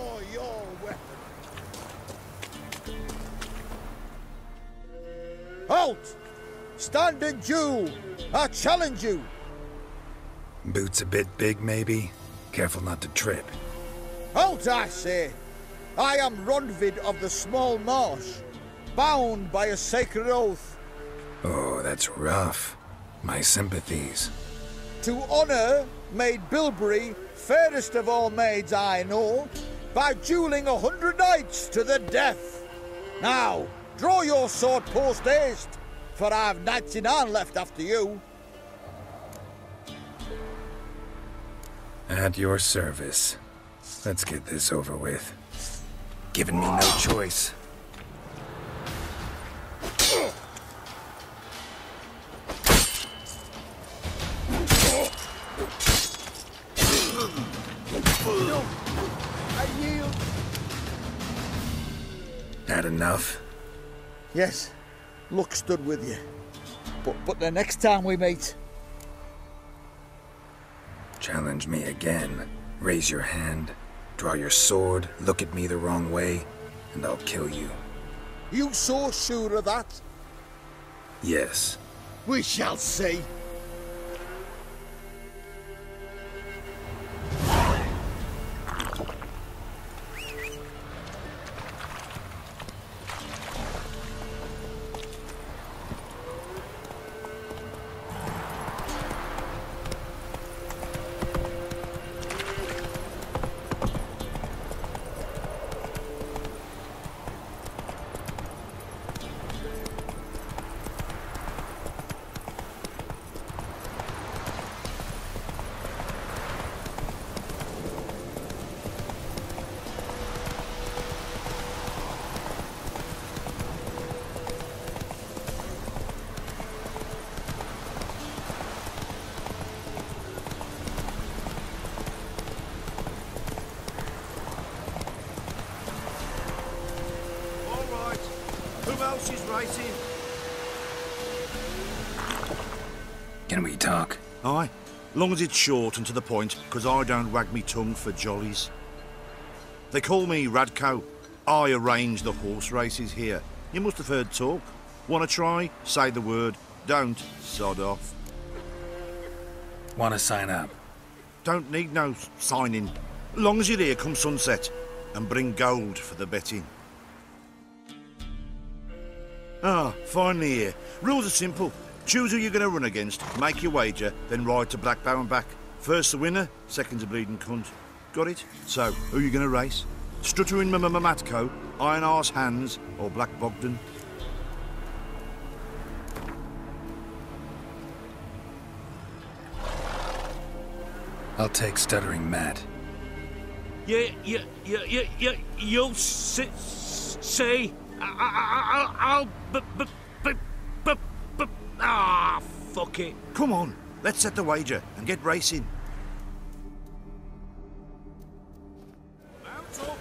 Draw your weapon. Halt! Stand and duel! I challenge you! Boots a bit big, maybe? Careful not to trip. Halt, I say! I am Ronvid of the Small Marsh, bound by a sacred oath. Oh, that's rough. My sympathies. To honour Maid Bilberry, fairest of all maids I know, by duelling 100 knights to the death. Now, draw your sword post haste, for I've 99 left after you. At your service. Let's get this over with. Giving me no choice. No, I yield. That enough? Yes, luck stood with you. But the next time we meet... Challenge me again. Raise your hand, draw your sword, look at me the wrong way, and I'll kill you. You so sure of that? Yes. We shall see. Who else is racing? Can we talk? Aye, long as it's short and to the point, because I don't wag me tongue for jollies. They call me Radko. I arrange the horse races here. You must have heard talk. Want to try? Say the word. Don't, sod off. Want to sign up? Don't need no signing. Long as you're here come sunset, and bring gold for the betting. Ah, finally here. Rules are simple. Choose who you're going to run against, make your wager, then ride to Blackbow and back. First the winner, second's a bleeding cunt. Got it? So, who you going to race? Stuttering Matko, Iron Arse Hands, or Black Bogdan? I'll take Stuttering Matt. You'll see. I'll fuck it. Come on, let's set the wager and get racing. Mount up.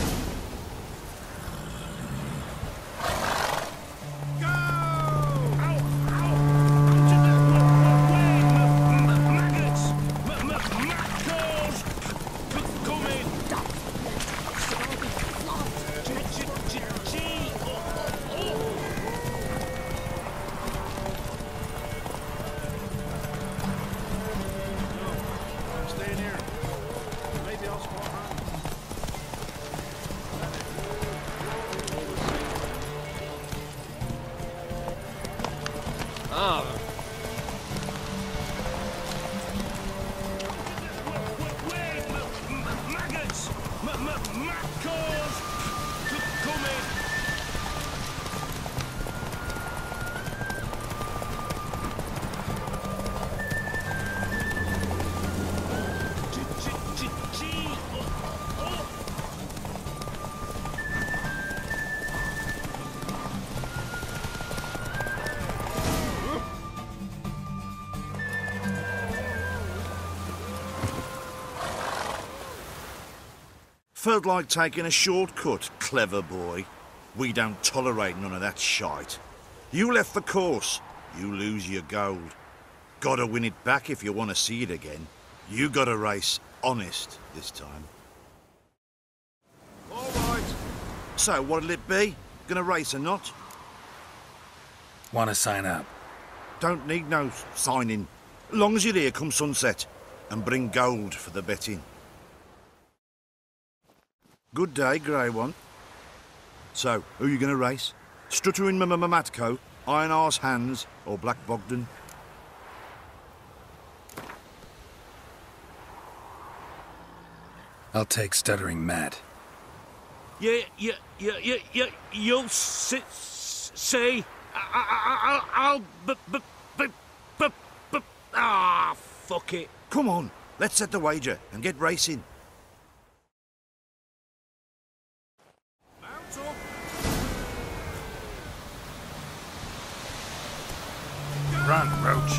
Go! Ow! Into the maggots! Macros! Come in! Felt like taking a shortcut, clever boy. We don't tolerate none of that shite. You left the course, you lose your gold. Gotta win it back if you want to see it again. You gotta race honest this time. So, what'll it be? Gonna race or not? Want to sign up? Don't need no signing. Long as you're here come sunset. And bring gold for the betting. Good day, grey one. So, who you gonna race? Stuttering Matco, Iron Arse Hands, or Black Bogdan? I'll take Stuttering Matt. You'll see. I'll fuck it. Come on, let's set the wager and get racing. Mount up. Run, Roach.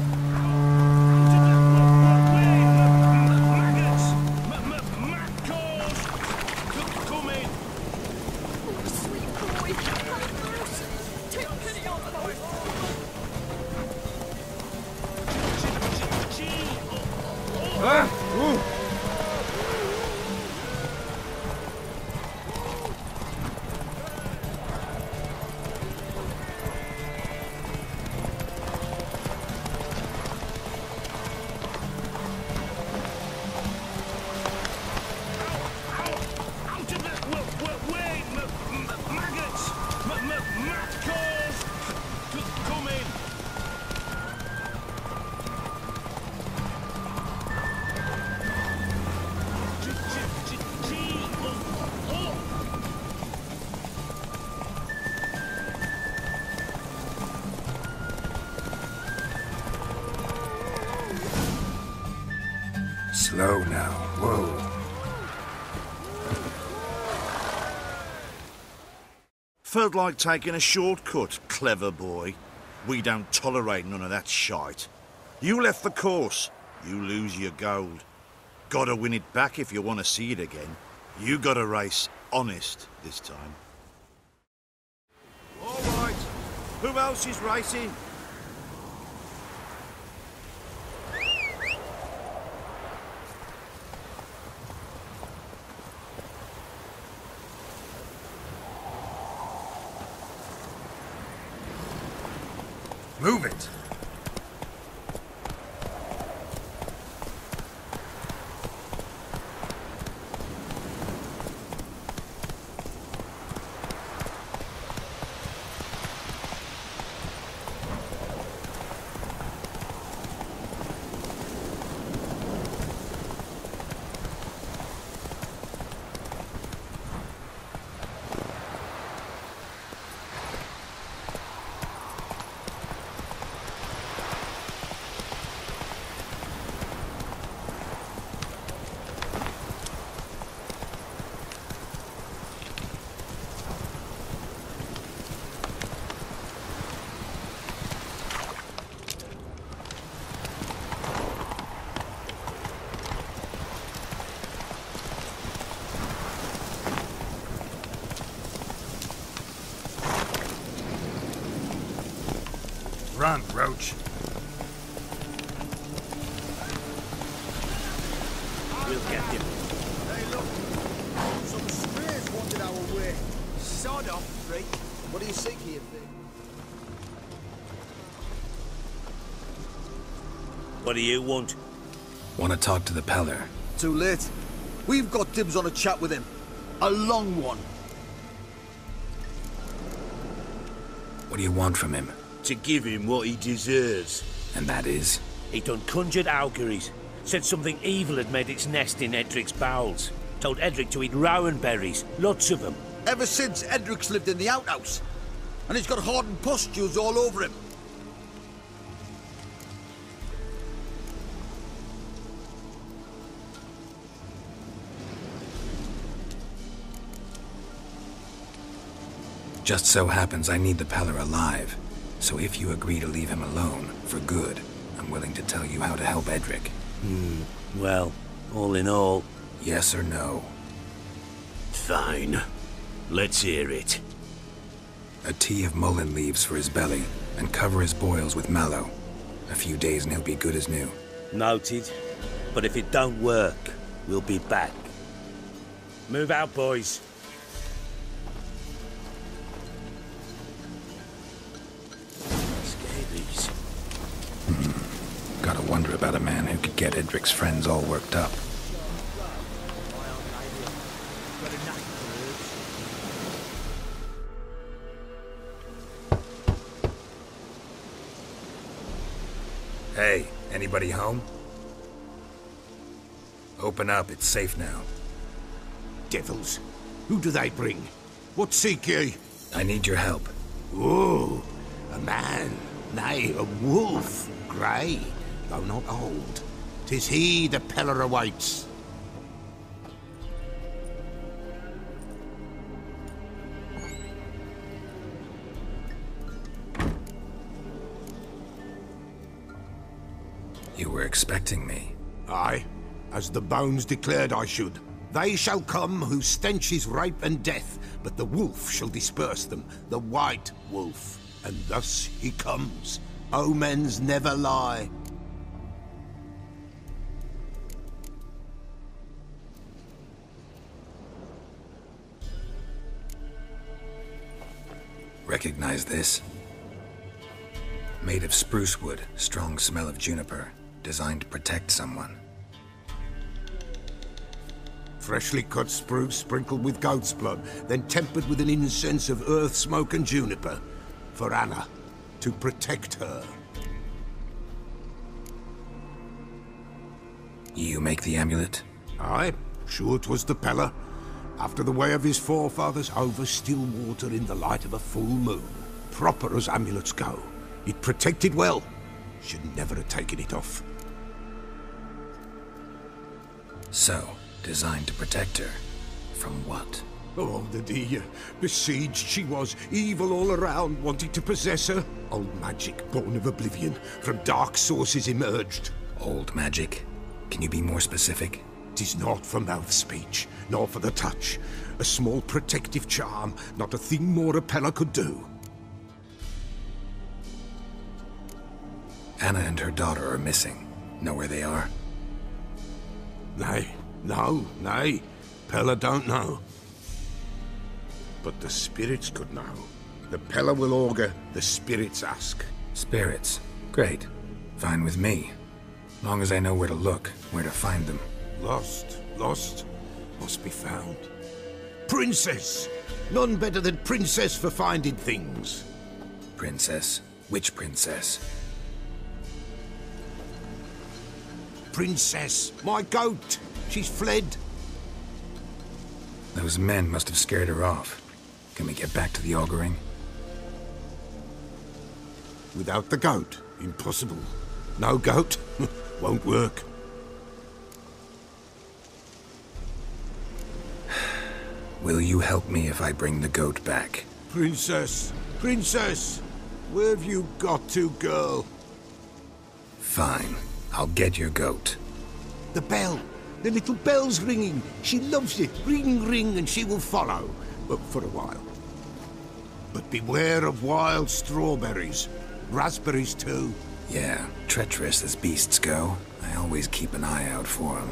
Slow now. Whoa. Felt like taking a shortcut, clever boy. We don't tolerate none of that shite. You left the course, you lose your gold. Gotta win it back if you want to see it again. You gotta race honest this time. All right, who else is racing? Move it! Run, Roach. We'll get him. Hey, look. Some strays wanted our way. Sod off, freak. What do you seek here, thing? What do you want? Want to talk to the Pellar? Too late. We've got dibs on a chat with him. A long one. What do you want from him? To give him what he deserves. And that is? He done conjured auguries. Said something evil had made its nest in Edric's bowels. Told Edric to eat rowan berries. Lots of them. Ever since Edric's lived in the outhouse. And he's got hardened pustules all over him. Just so happens I need the Pellar alive. So if you agree to leave him alone, for good, I'm willing to tell you how to help Edric. Well, all in all... Yes or no? Fine. Let's hear it. A tea of mullein leaves for his belly, and cover his boils with mallow. A few days and he'll be good as new. Noted. But if it don't work, we'll be back. Move out, boys. Gotta wonder about a man who could get Edric's friends all worked up. Hey, anybody home? Open up, it's safe now. Devils, who do they bring? What seek ye? I need your help. Oh, a man, nay, a wolf, grey, though not old. 'Tis he the Pellar awaits. You were expecting me. Aye, as the bones declared I should. They shall come whose stench is rape and death, but the wolf shall disperse them, the white wolf. And thus he comes. Omens never lie. Recognize this? Made of spruce wood, strong smell of juniper. Designed to protect someone. Freshly cut spruce sprinkled with goat's blood, then tempered with an incense of earth, smoke and juniper. For Anna, to protect her. You make the amulet? Aye, sure 'twas the Pellar. After the way of his forefathers, over still water in the light of a full moon. Proper as amulets go. It protected well. Should never have taken it off. So, designed to protect her. From what? Oh, the dear. Besieged she was, evil all around, wanting to possess her. Old magic, born of oblivion, from dark sources emerged. Old magic? Can you be more specific? 'Tis not for mouth speech, nor for the touch. A small protective charm, not a thing more a Pellar could do. Anna and her daughter are missing. Know where they are? Nay, nay. Pellar don't know. But the spirits could know. The Pellar will augur, the spirits ask. Spirits? Great. Fine with me. Long as I know where to look, where to find them. Lost, must be found. Princess! None better than Princess for finding things. Princess? Which princess? Princess, my goat! She's fled. Those men must have scared her off. Can we get back to the auguring? Without the goat, impossible. No goat, won't work. Will you help me if I bring the goat back? Princess, where have you got to, girl? Fine. I'll get your goat. The bell. The little bell's ringing. She loves it. Ring, ring, and she will follow. But for a while. But beware of wild strawberries. Raspberries, too. Yeah, treacherous as beasts go. I always keep an eye out for them.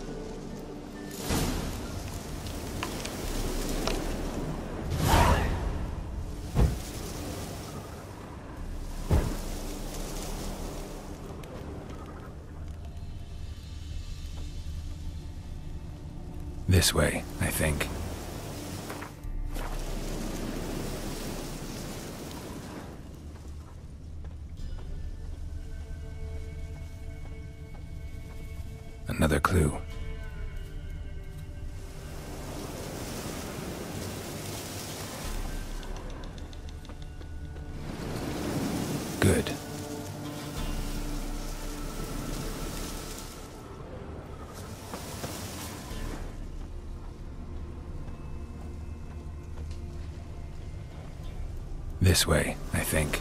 This way, I think. Another clue. Good. This way, I think.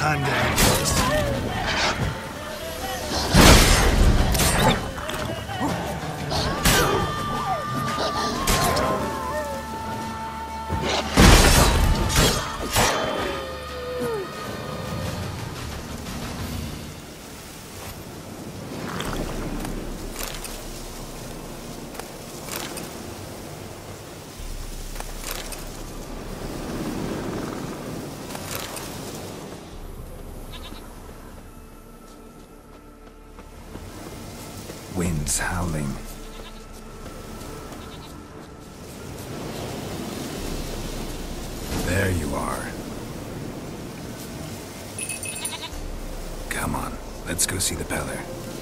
Time down, boys. Winds howling. There you are. Come on, let's go see the Pellar.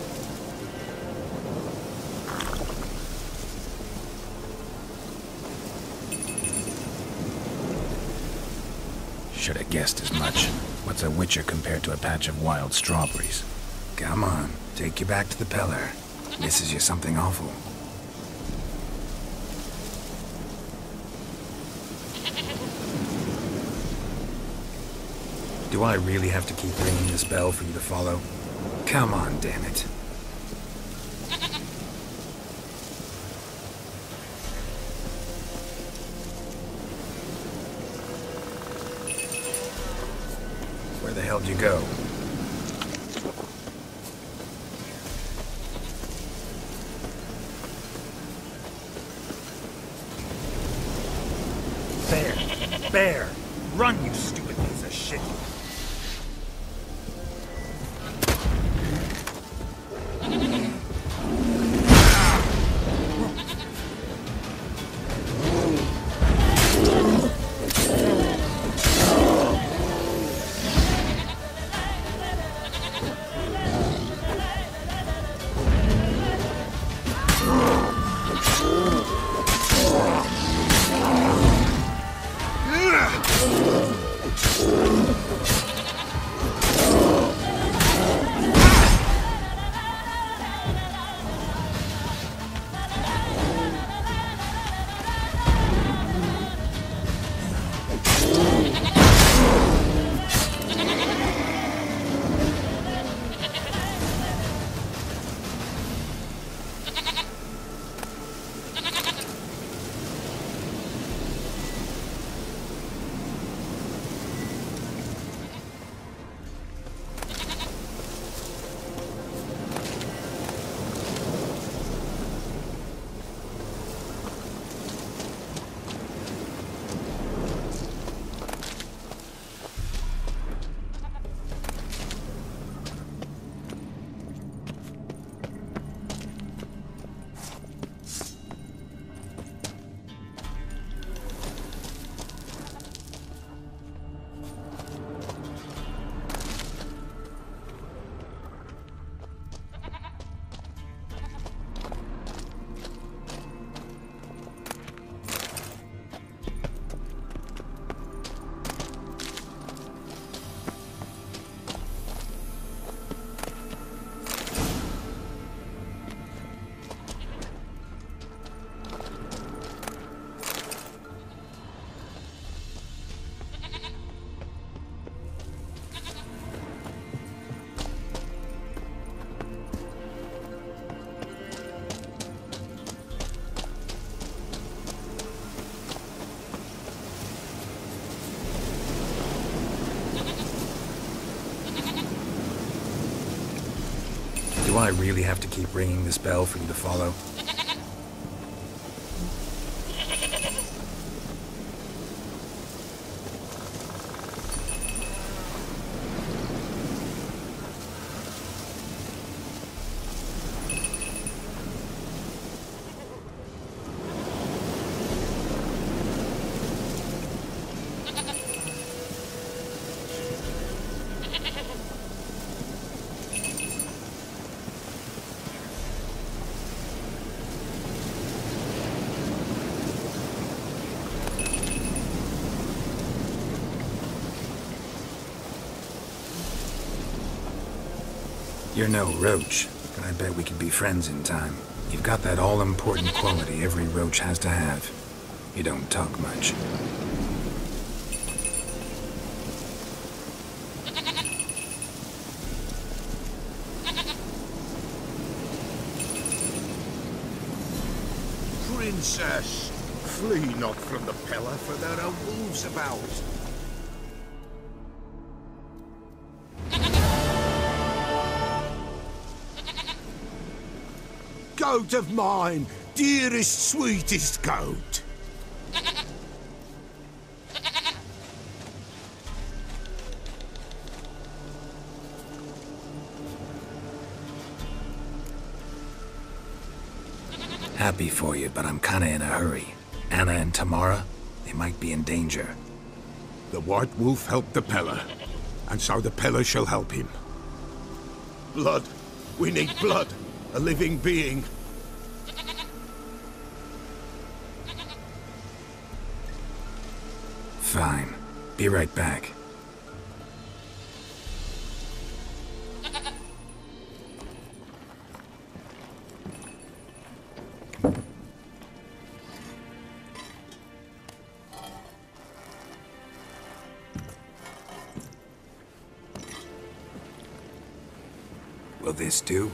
Should have guessed as much. What's a witcher compared to a patch of wild strawberries? Come on, take you back to the Pellar. Misses you something awful. Do I really have to keep ringing this bell for you to follow? Come on, damn it. Where the hell'd you go? Bear! Run, you stupid piece of shit! Do I really have to keep ringing this bell for you to follow? You're no roach, but I bet we could be friends in time. You've got that all-important quality every roach has to have. You don't talk much. princess! Flee not from the Pellar, for there are wolves about. Goat of mine, dearest, sweetest goat. Happy for you, but I'm kinda in a hurry. Anna and Tamara, they might be in danger. The White Wolf helped the Pellar, and so the Pellar shall help him. Blood. We need blood. A living being. Fine. Be right back. Will this do?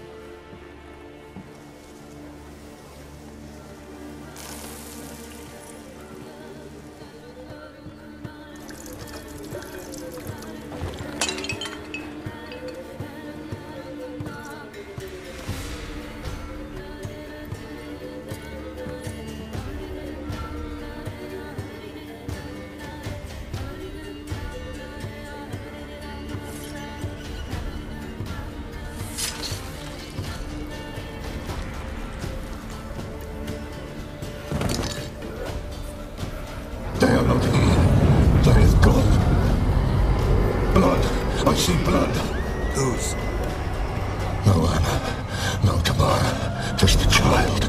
They are not here. There is God. Blood. I see blood. Whose? No Anna. No Tamara. Just a child.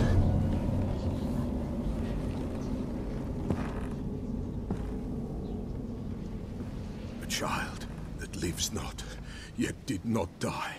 A child that lives not, yet did not die.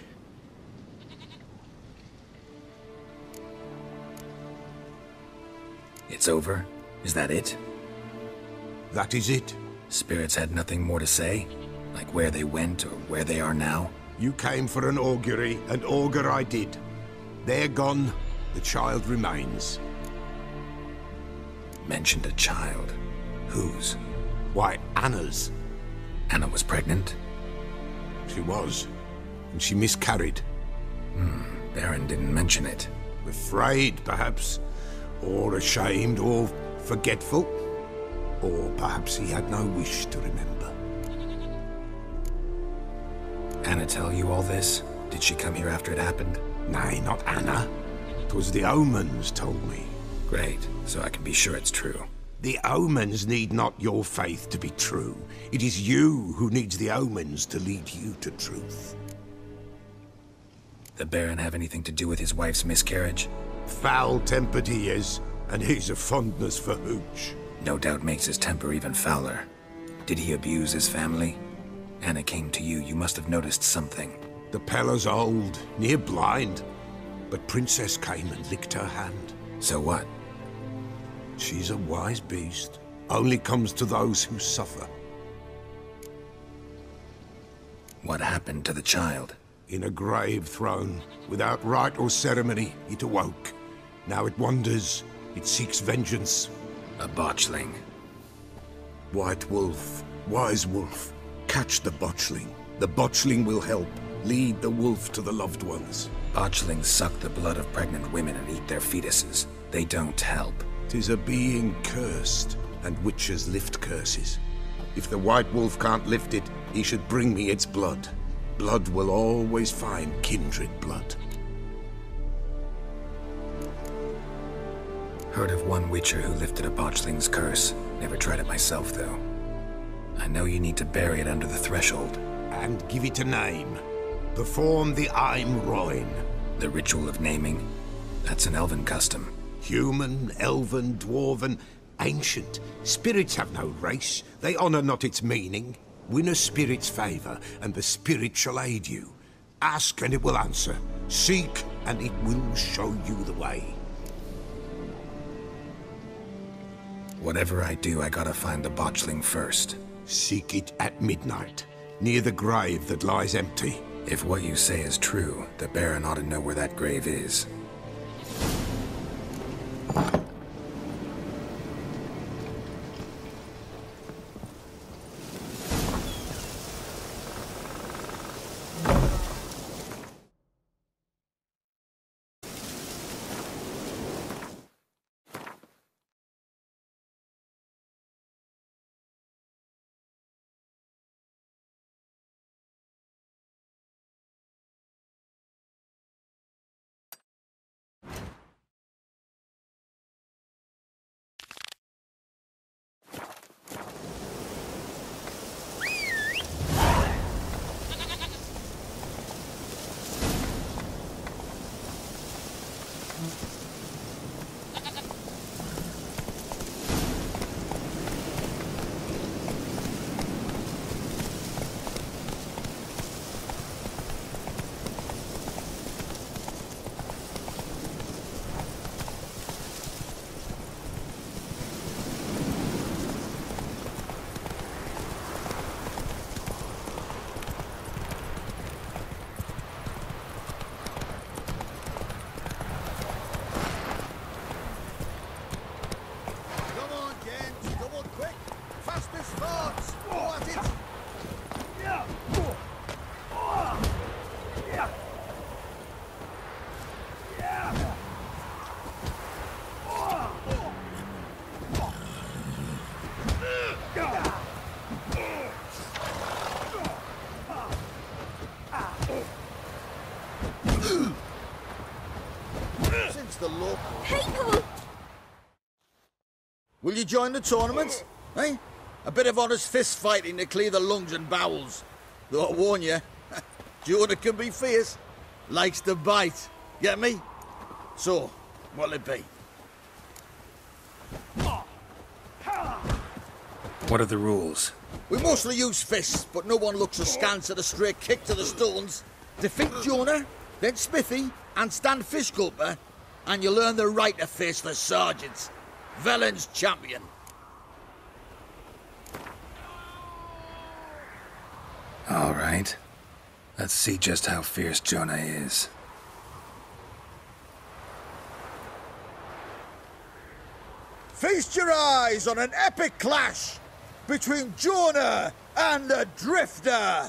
It's over? Is that it? That is it. Spirits had nothing more to say? Like where they went or where they are now? You came for an augury, and augur I did. They're gone. The child remains. Mentioned a child. Whose? Why, Anna's. Anna was pregnant? She was. And she miscarried. Baron didn't mention it. Afraid, perhaps. Or ashamed, or forgetful. Or perhaps he had no wish to remember. Anna tell you all this? Did she come here after it happened? Nay, not Anna. 'Twas the omens told me. Great, so I can be sure it's true. The omens need not your faith to be true. It is you who needs the omens to lead you to truth. The Baron have anything to do with his wife's miscarriage? Foul-tempered he is, and he's a fondness for hooch. No doubt makes his temper even fouler. Did he abuse his family? Anna came to you, you must have noticed something. The Pellar's old, near blind, but Princess came and licked her hand. So what? She's a wise beast. Only comes to those who suffer. What happened to the child? In a grave thrown, without rite or ceremony, it awoke. Now it wanders, it seeks vengeance. A botchling. White Wolf, wise wolf, catch the botchling. The botchling will help, lead the wolf to the loved ones. Botchlings suck the blood of pregnant women and eat their fetuses. They don't help. 'Tis a being cursed, and witches lift curses. If the White Wolf can't lift it, he should bring me its blood. Blood will always find kindred blood. Heard of one witcher who lifted a botchling's curse. Never tried it myself, though. I know you need to bury it under the threshold. And give it a name. Perform the Aim Roin. The ritual of naming? That's an elven custom. Human, elven, dwarven, ancient. Spirits have no race. They honor not its meaning. Win a spirit's favor, and the spirit shall aid you. Ask, and it will answer. Seek, and it will show you the way. Whatever I do, I gotta find the botchling first. Seek it at midnight, near the grave that lies empty. If what you say is true, the Baron ought to know where that grave is. The local. People! Will you join the tournament? Eh? A bit of honest fist fighting to clear the lungs and bowels. Though I warn you, Jonah can be fierce. Likes to bite. Get me? So, what'll it be? What are the rules? We mostly use fists, but no one looks askance at a straight kick to the stones. Defeat Jonah, then Smithy, and stand fish gulper, and you'll earn the right to face the sergeants. Velen's champion. All right. Let's see just how fierce Jonah is. Feast your eyes on an epic clash between Jonah and the Drifter.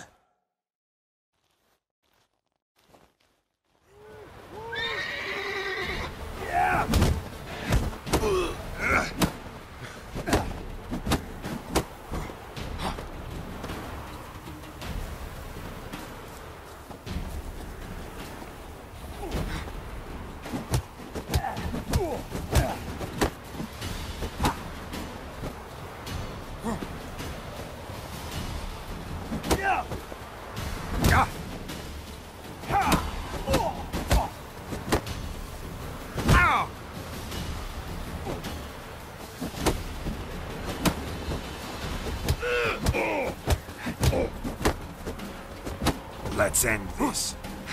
Let's end this.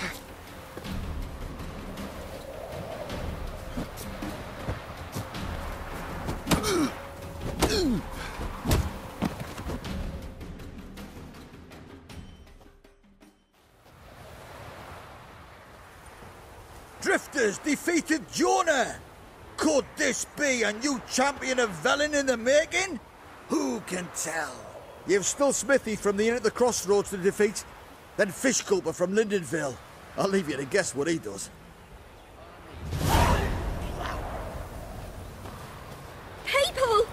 Drifters defeated Jonah! Could this be a new champion of Velen in the making? Who can tell? You've still Smithy from the inn at the crossroads to defeat, then Fish Gulper from Lindenville. I'll leave you to guess what he does. People!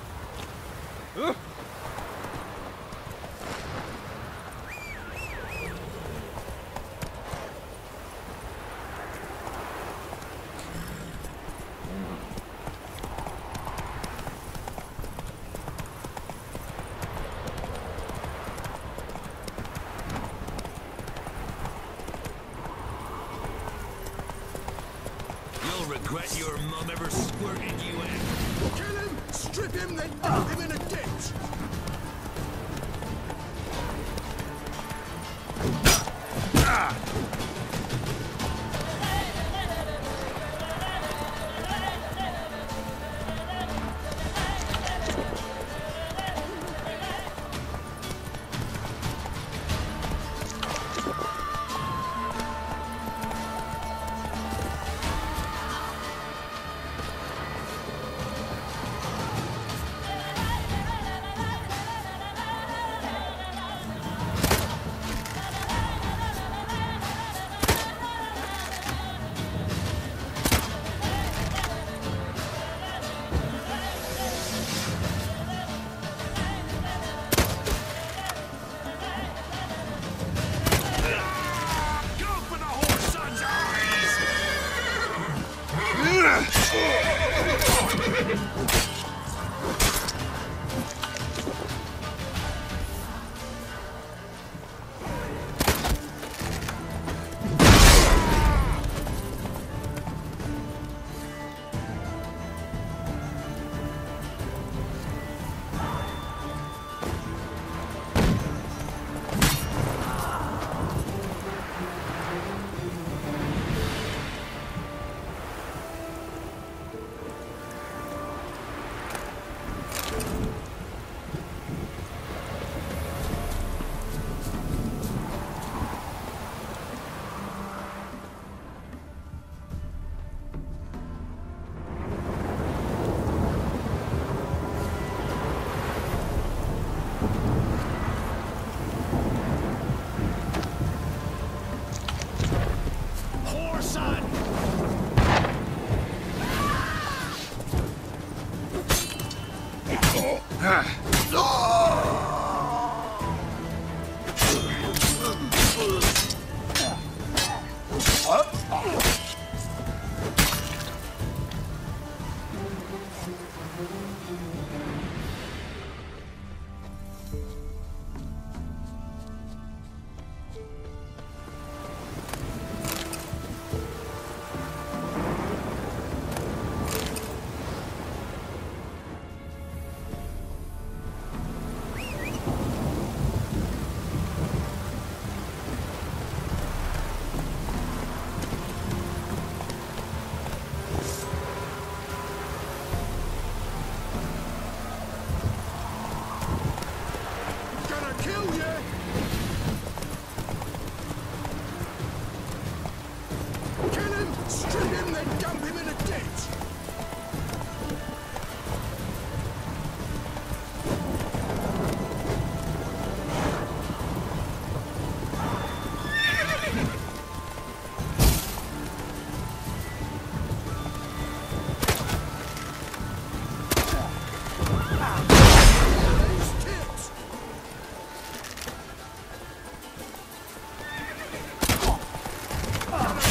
Regret your mum ever squirted you in. Kill him! Strip him, then dump him in a ditch!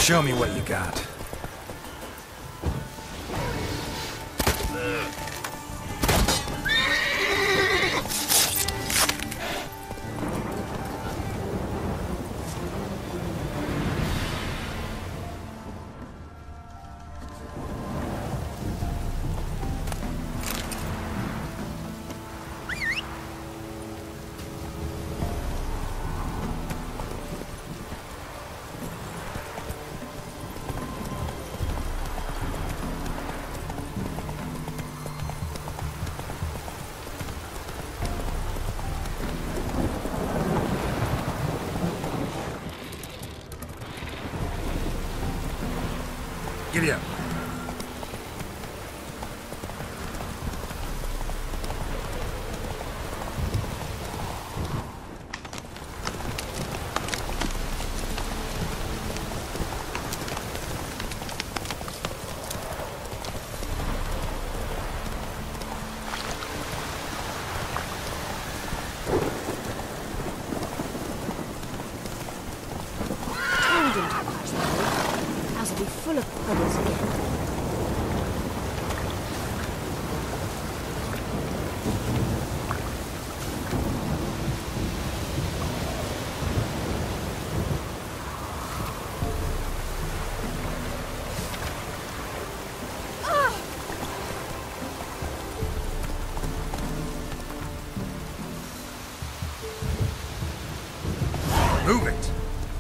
Show me what you got. Giddy up. Full of puddles again. Move it!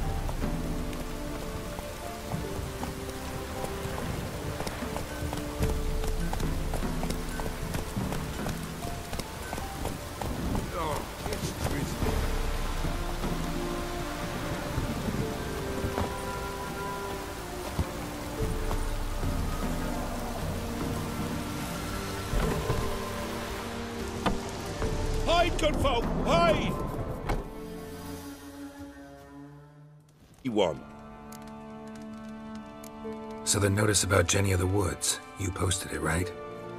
Hide, good folk! Hide! You won. So the notice about Jenny of the Woods, you posted it, right?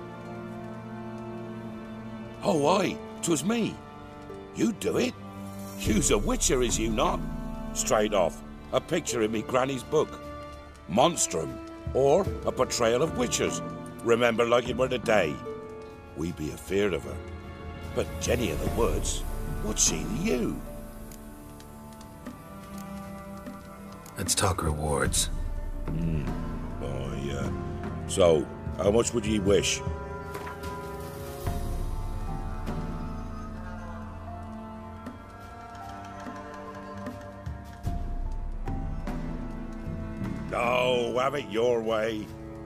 Oh, aye, 'twas me. You do it? You's a witcher, is you not? Straight off, a picture in me granny's book. Monstrum, or a portrayal of witchers. Remember like it were the day. We be afeard of her. But Jenny of the Woods, what's she to you? Let's talk rewards. Oh, yeah. So, how much would ye wish? No, have it your way.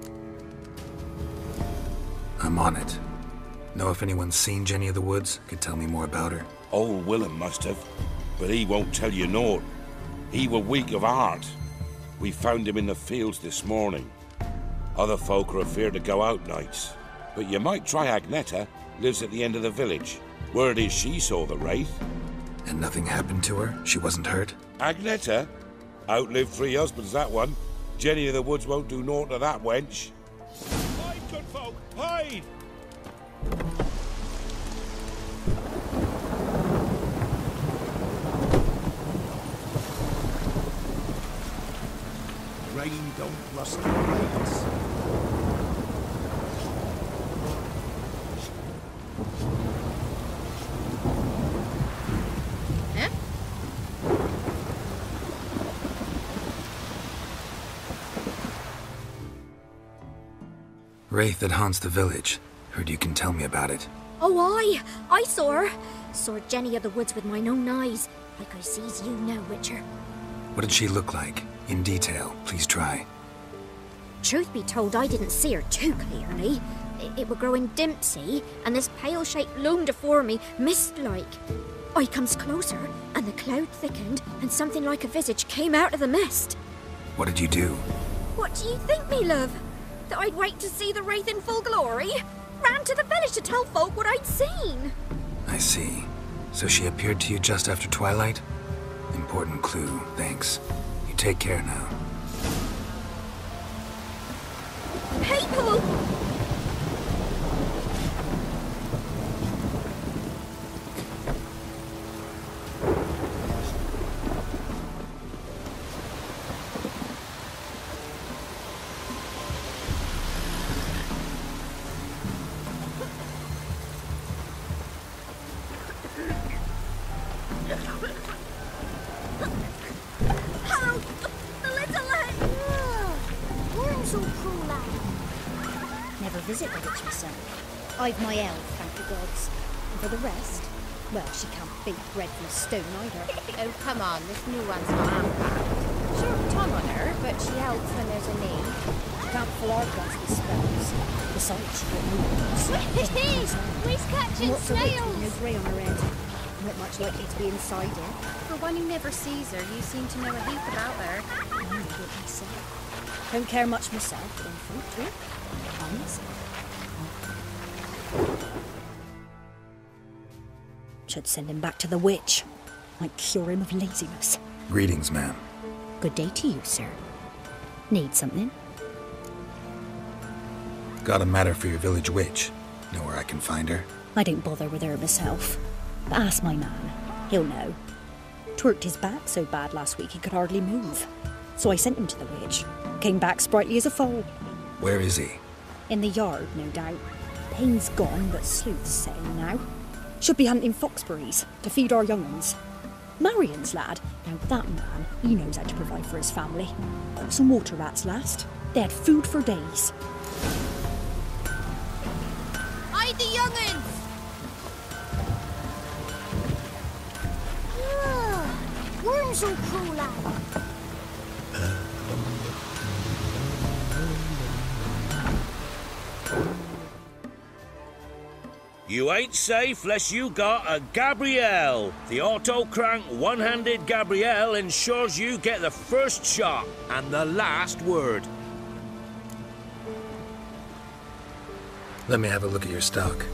I'm on it. Know if anyone's seen Jenny of the Woods? Could tell me more about her. Old Willem must have, but he won't tell you naught. He were weak of heart. We found him in the fields this morning. Other folk are afeard to go out nights. But you might try Agneta, lives at the end of the village. Word is she saw the wraith. And nothing happened to her? She wasn't hurt? Agneta? Outlived 3 husbands, that one. Jenny of the Woods won't do naught to that wench. Hide, good folk, hide! Rain don't rust the blades. Huh? Wraith that haunts the village. Heard you can tell me about it. Oh, I saw her. Saw Jenny of the Woods with mine own eyes, like I sees you now, Witcher. What did she look like? In detail, please try. Truth be told, I didn't see her too clearly. It were growing dim, see, and this pale shape loomed afore me, mist-like. I comes closer, and the cloud thickened, and something like a visage came out of the mist. What did you do? What do you think, me love? That I'd wait to see the wraith in full glory? Ran to the village to tell folk what I'd seen. I see. So she appeared to you just after twilight? Important clue, thanks. You take care now. People! visit the witch myself. I've my elf, thank the gods. And for the rest, well, she can't bake bread from stone either. Oh, come on, this new one's not half. Sure, tongue on her, but she helps when there's a need. Can't fill our guns with spells. Besides, she got no wings. We's catching Lots of wit with no snails. grey on her head. Not much likely to be inside her. For one who never sees her, you seem to know a heap about her. I know what myself. Don't care much myself, but I'm folk to it. Should send him back to the witch. Might cure him of laziness. Greetings, ma'am. Good day to you, sir. Need something? Got a matter for your village witch. Know where I can find her? I don't bother with her myself. But ask my man. He'll know. Twerked his back so bad last week he could hardly move. So I sent him to the witch. Came back sprightly as a foal. Where is he? In the yard, no doubt. Pain's gone, but sleuth's setting now. Should be hunting foxberries to feed our young uns. Marion's lad. Now that man, he knows how to provide for his family. Got some water rats last. They had food for days. Hide the young'uns! Worms will crawl out. You ain't safe less you got a Gabrielle. The auto-crank one-handed Gabrielle ensures you get the first shot and the last word. Let me have a look at your stock.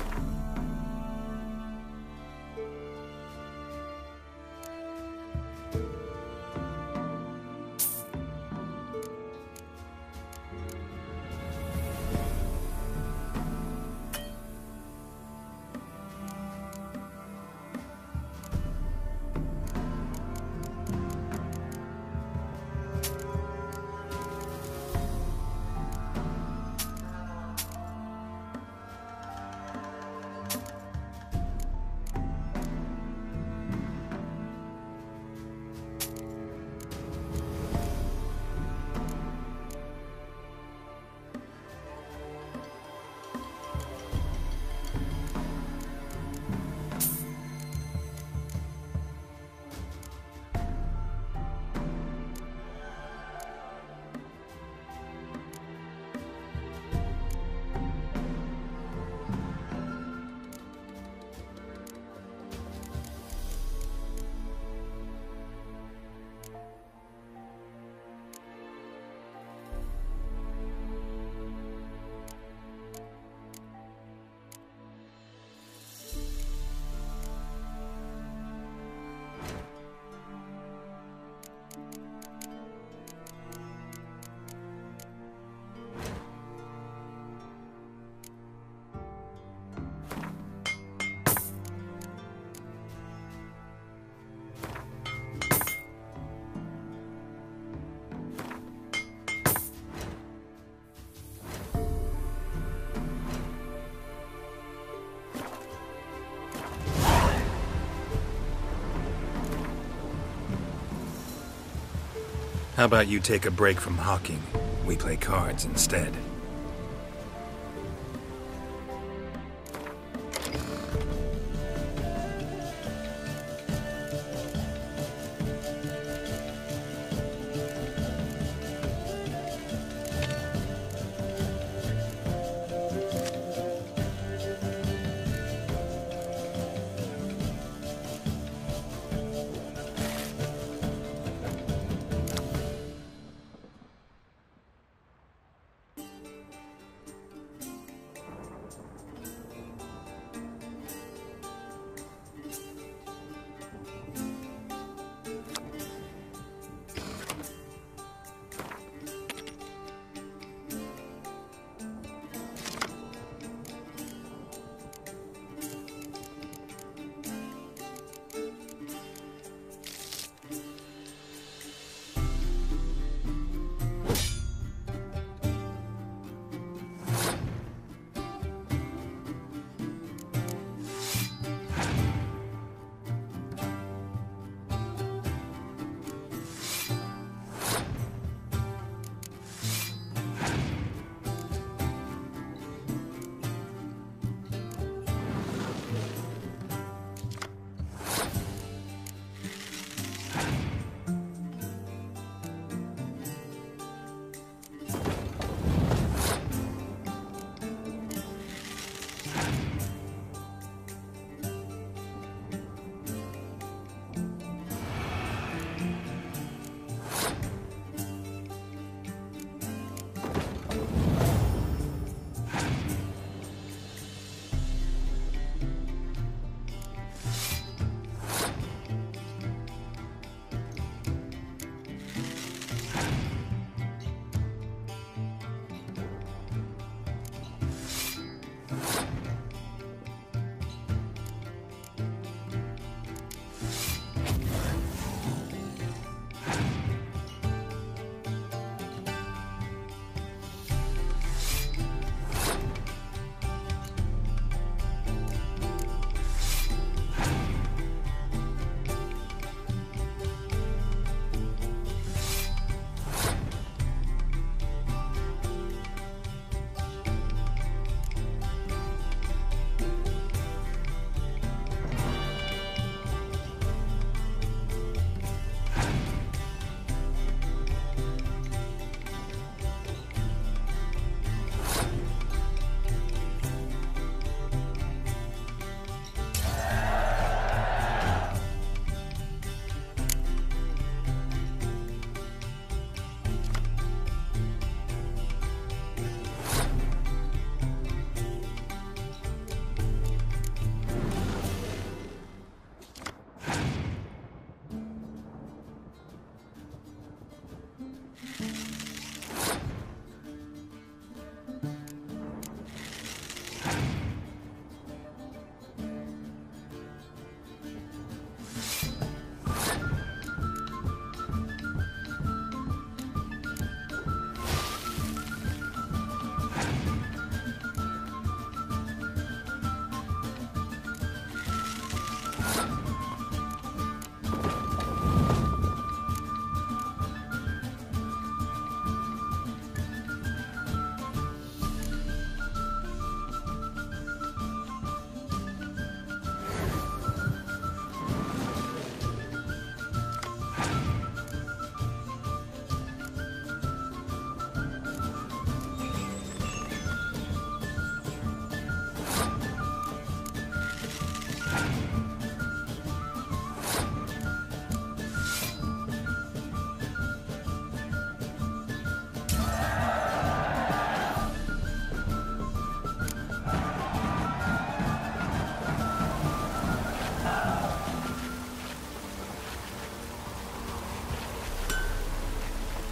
How about you take a break from hawking? We play cards instead.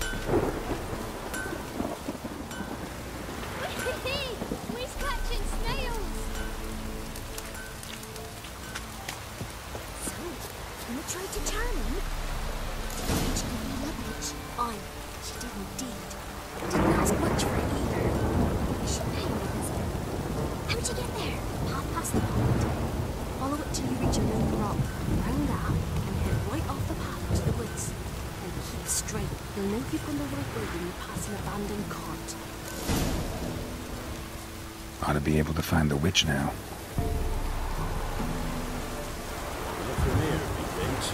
We's catching snails. So, you tried to charm him? Did you give me luggage? Aye, she did indeed. Didn't ask much for it either. I should pay her a visit. How'd you get there? Half past the pond. Follow it till you reach a main rock. Round that, and head right off the path into the woods. And keep straight. You'll know you've gone the right way when you pass an abandoned cart. Ought to be able to find the witch now. Not from here, methinks.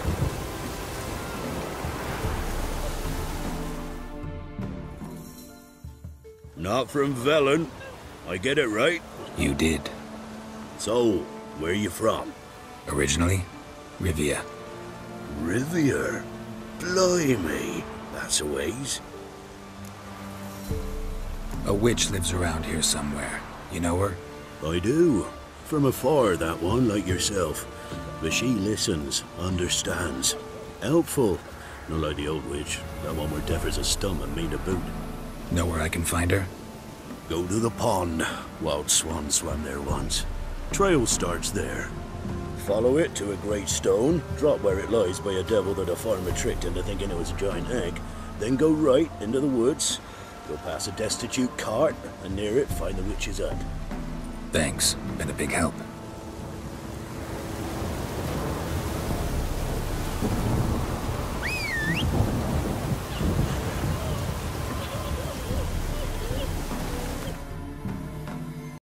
Not from Velen. I get it right? You did. So, where you from? Originally, Rivia. Rivia? Blimey, that's a ways. A witch lives around here somewhere. You know her? I do. From afar, that one, like yourself. But she listens, understands. Helpful. Not like the old witch. That one were deaf as a stump and mean to boot. Know where I can find her? Go to the pond. Wild swan swam there once. Trail starts there. Follow it to a great stone, drop where it lies by a devil that a farmer tricked into thinking it was a giant egg, then go right into the woods. Go past a destitute cart, and near it find the witch's hut. Thanks. Been a big help.